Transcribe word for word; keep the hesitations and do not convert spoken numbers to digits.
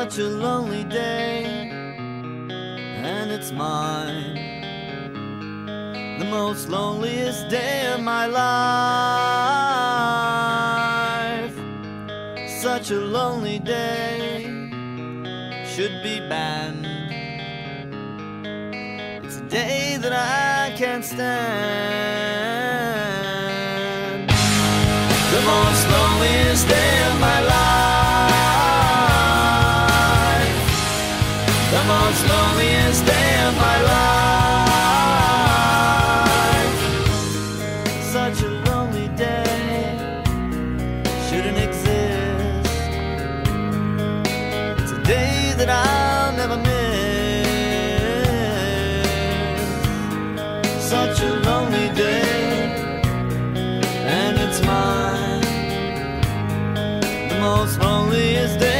such a lonely day, and it's mine, the most loneliest day of my life. Such a lonely day should be banned. It's a day that I can't stand. The most loneliest day of my life. The most loneliest day of my life. Such a lonely day shouldn't exist. It's a day that I'll never miss. Such a lonely day, and it's mine, the most loneliest day